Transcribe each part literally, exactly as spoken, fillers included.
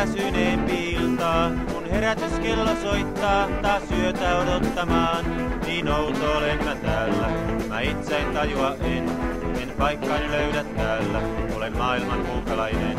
väsyneempi iltaa, kun herätyskello soittaa taas yötä odottamaan. Niin outo olen mä täällä, mä itse en tajua en, en paikkaani löydä täällä, olen maailman muukalainen.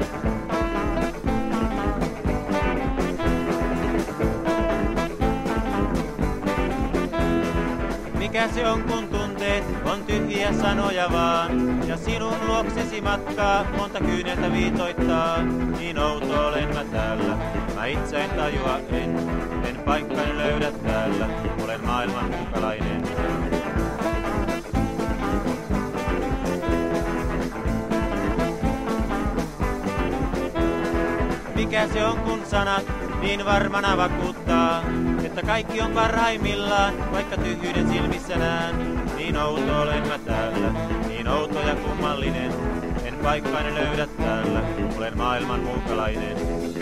Mikä se on, kun tunteet on tyhjiä sanoja vaan, ja sinun luoksesi matkaa monta kyyneltä viitoittaa. Niin outo olen mä täällä, mä itse en tajua en, en paikkani löydä täällä, olen maailman muukalainen. Mikä se on, kun sanat niin varmana vakuuttaa, että kaikki on parhaimmillaan, vaikka tyhjyyden silmissä näen. Niin outo olen mä täällä, niin outo ja kummallinen, en paikkaani löydä täällä, olen maailman muukalainen.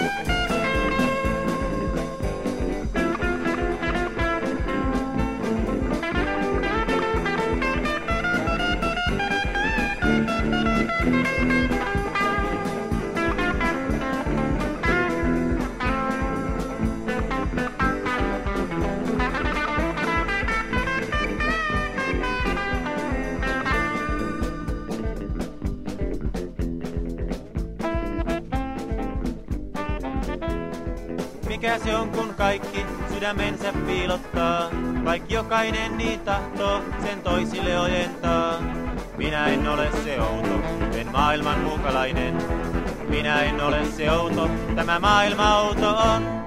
Mikä se on, kun kaikki sydämensä piilottaa, vaikka jokainen niin tahtoo sen toisille ojentaa. Minä en ole se outo, en maailman muukalainen. Minä en ole se outo, tämä maailma outo on.